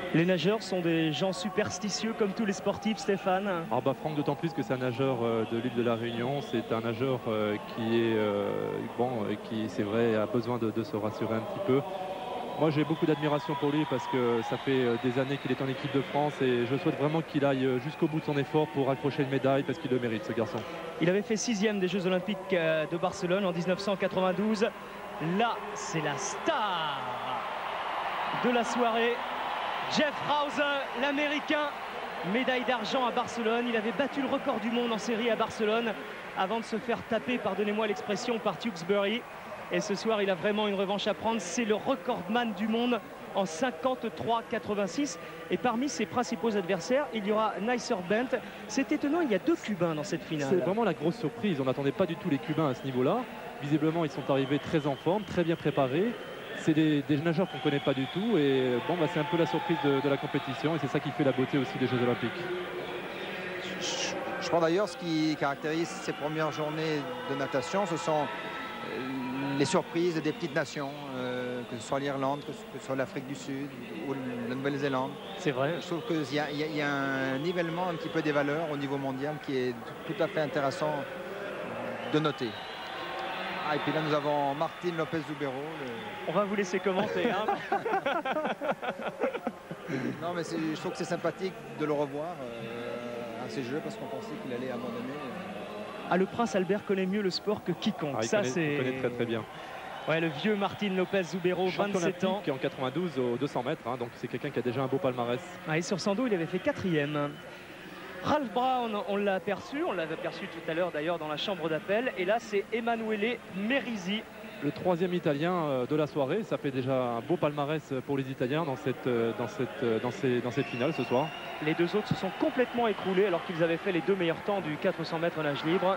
Les nageurs sont des gens superstitieux comme tous les sportifs, Stéphane. Ah bah Franck, d'autant plus que c'est un nageur de l'île de la Réunion, c'est un nageur qui est qui c'est vrai a besoin de se rassurer un petit peu. Moi j'ai beaucoup d'admiration pour lui parce que ça fait des années qu'il est en équipe de France et je souhaite vraiment qu'il aille jusqu'au bout de son effort pour accrocher une médaille parce qu'il le mérite, ce garçon. Il avait fait 6e des Jeux Olympiques de Barcelone en 1992. Là, c'est la star de la soirée. Jeff Rouser, l'Américain, médaille d'argent à Barcelone. Il avait battu le record du monde en série à Barcelone avant de se faire taper, pardonnez-moi l'expression, par Tewksbury. Et ce soir, il a vraiment une revanche à prendre. C'est le recordman du monde en 53,86. Et parmi ses principaux adversaires, il y aura Neisser Bent. C'est étonnant, il y a 2 Cubains dans cette finale. C'est vraiment la grosse surprise. On n'attendait pas du tout les Cubains à ce niveau-là. Visiblement, ils sont arrivés très en forme, très bien préparés. C'est des nageurs qu'on ne connaît pas du tout et bon, bah, c'est un peu la surprise de la compétition et c'est ça qui fait la beauté aussi des Jeux Olympiques. Je crois d'ailleurs ce qui caractérise ces premières journées de natation, ce sont les surprises des petites nations, que ce soit l'Irlande, que ce soit l'Afrique du Sud ou la Nouvelle-Zélande. C'est vrai. Je trouve qu'il y a un nivellement un petit peu des valeurs au niveau mondial qui est tout à fait intéressant de noter. Ah, et puis là, nous avons Martín López-Zubero. On va vous laisser commenter. Hein. Non, mais je trouve que c'est sympathique de le revoir à ces Jeux parce qu'on pensait qu'il allait abandonner. Ah, le prince Albert connaît mieux le sport que quiconque. Ah, il connaît très très bien. Ouais, le vieux Martín López-Zubero, 27 ans. Qui est en 92 aux 200 mètres, hein, donc c'est quelqu'un qui a déjà un beau palmarès. Ah, et sur 100 dos, il avait fait 4e. Ralph Brown, on l'a aperçu tout à l'heure d'ailleurs dans la chambre d'appel. Et là, c'est Emanuele Merisi. Le 3e Italien de la soirée. Ça fait déjà un beau palmarès pour les Italiens dans cette finale ce soir. Les 2 autres se sont complètement écroulés alors qu'ils avaient fait les 2 meilleurs temps du 400 mètres nage libre.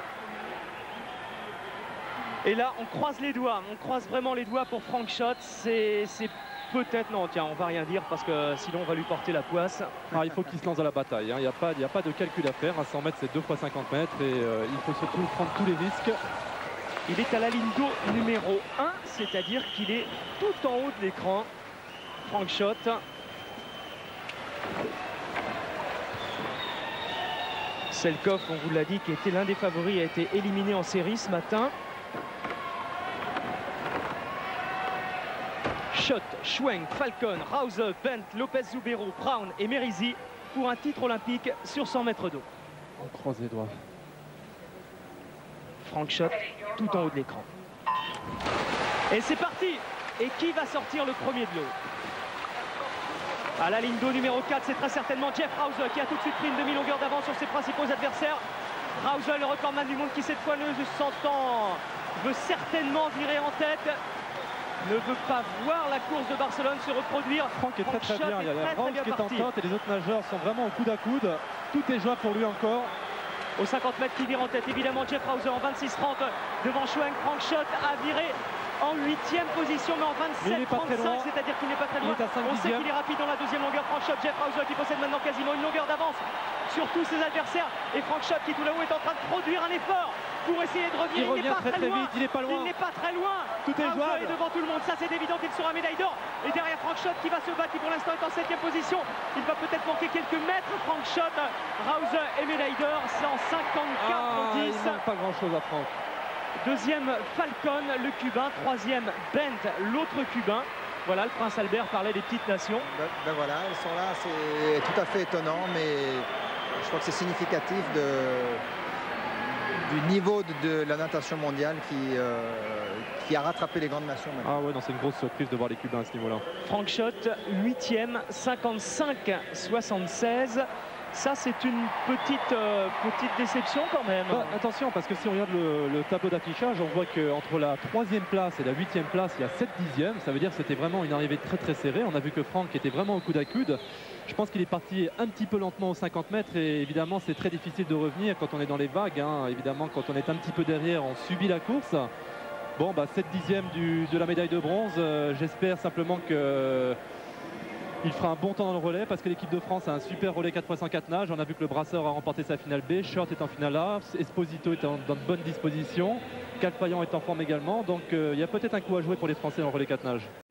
Et là, on croise les doigts. On croise vraiment les doigts pour Frank Schott. C'est peut-être... Non, tiens, on va rien dire parce que sinon on va lui porter la poisse. Ah, il faut qu'il se lance dans la bataille. Hein. Il n'y a pas de calcul à faire. À 100 mètres, c'est 2 fois 50 mètres. Et il faut surtout prendre tous les risques. Il est à la ligne d'eau numéro 1, c'est-à-dire qu'il est tout en haut de l'écran. Frank Schott. Selkov, on vous l'a dit, qui était l'un des favoris, a été éliminé en série ce matin. Schott, Schwenk, Falcon, Rouser, Bent, López-Zubero, Brown et Merisi pour un titre olympique sur 100 mètres d'eau. On croise les doigts. Frank Schott, tout en haut de l'écran. Et c'est parti! Et qui va sortir le premier de l'eau? À la ligne d'eau numéro 4, c'est très certainement Jeff Rouser qui a tout de suite pris une demi-longueur d'avance sur ses principaux adversaires. Rouser, le recordman du monde qui cette fois ne s'entend, veut certainement virer en tête. Ne veut pas voir la course de Barcelone se reproduire. Franck est très bien. Il y a la Franck qui est en tête et les autres nageurs sont vraiment au coude à coude. Tout est jouable pour lui encore. Aux 50 mètres qui vire en tête, évidemment Jeff Rouser en 26-30 devant Schwenk. Frank Schott a viré en 8e position, mais en 27-35, c'est-à-dire qu'il n'est pas très loin. On sait qu'il est rapide dans la 2e longueur. Frank Schott, Jeff Rouser qui possède maintenant quasiment une longueur d'avance sur tous ses adversaires. Et Frank Schott qui tout là-haut est en train de produire un effort pour essayer de revenir. Il revient très vite, il n'est pas loin. Il n'est pas très loin. Tout est jouable. Et devant tout le monde, ça c'est évident qu'il sera médaille d'or. Et derrière Frank Schott qui va se battre, qui pour l'instant est en 7e position. Il va peut-être manquer quelques mètres. Frank Schott, Rouser et médaille d'or, c'est en 54-10. Il ne manque pas grand-chose à Franck. 2e Falcon, le Cubain. 3e Bent, l'autre Cubain. Voilà, le prince Albert parlait des petites nations. Ben voilà, elles sont là, c'est tout à fait étonnant, mais je crois que c'est significatif du niveau de la natation mondiale qui a rattrapé les grandes nations maintenant. Ah ouais, c'est une grosse surprise de voir les Cubains à ce niveau-là. Frank Schott, 8e, 55-76. Ça, c'est une petite déception quand même. Bah, attention, parce que si on regarde le tableau d'affichage, on voit qu'entre la 3e place et la 8e place, il y a 7 dixièmes. Ça veut dire que c'était vraiment une arrivée très très serrée. On a vu que Franck était vraiment au coude à coude. Je pense qu'il est parti un petit peu lentement aux 50 mètres et évidemment, c'est très difficile de revenir quand on est dans les vagues. Hein. Évidemment, quand on est un petit peu derrière, on subit la course. Bon, 7 dixièmes de la médaille de bronze. J'espère simplement que... il fera un bon temps dans le relais parce que l'équipe de France a un super relais 4x100 nage. On a vu que le brasseur a remporté sa finale B. Schott est en finale A. Esposito est dans de bonnes dispositions. Calpayan est en forme également. Donc il y a peut-être un coup à jouer pour les Français dans le relais 4 nage.